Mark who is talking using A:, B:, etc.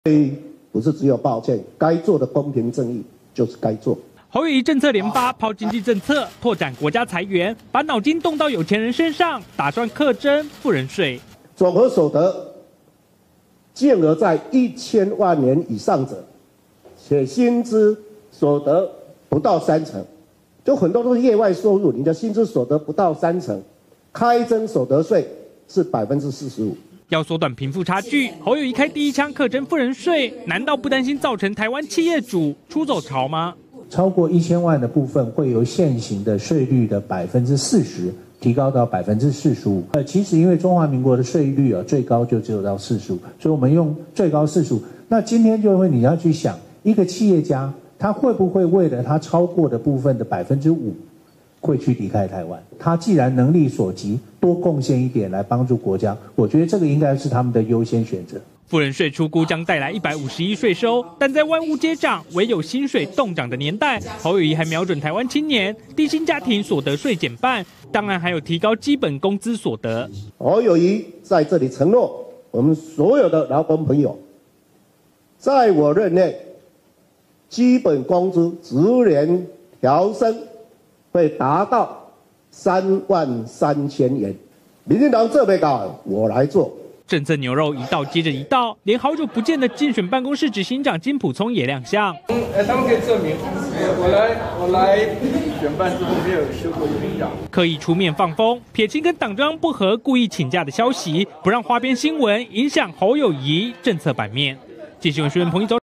A: 不是只有抱歉，该做的公平正义就是该做。
B: 侯友宜政策连发，抛经济政策，拓展国家财源，把脑筋动到有钱人身上，打算课征富人税。
A: 总和所得净额在1000万元以上者，且薪资所得不到30%，就很多都是业外收入，你的薪资所得不到30%，开征所得税是45%。
B: 要缩短贫富差距，侯友宜开第一枪课征富人税，难道不担心造成台湾企业主出走潮吗？
C: 超过1000万的部分会由现行的税率的40%提高到45%。其实因为中华民国的税率最高就只有到45%，所以我们用最高45%。那今天就会你要去想，一个企业家他会不会为了他超过的部分的5%会去离开台湾？他既然能力所及，多贡献一点来帮助国家，我觉得这个应该是他们的优先选择。
B: 富人税初估将带来150亿税收，但在万物皆涨，唯有薪水动涨的年代，侯友宜还瞄准台湾青年低薪家庭所得税减半，当然还有提高基本工资所得。
A: 侯友宜在这里承诺，我们所有的劳工朋友，在我任内，基本工资逐年调升，会达到33000元。民进党这边搞，我来做。
B: 政策牛肉一道接着一道，连好久不见的竞选办公室执行长金溥聪也亮相。
D: 他们可以证明，我来选办之后没有修过1秒。
B: 刻意出面放风，撇清跟党中央不合、故意请假的消息，不让花边新闻影响侯友宜政策版面。记者新闻彭一舟。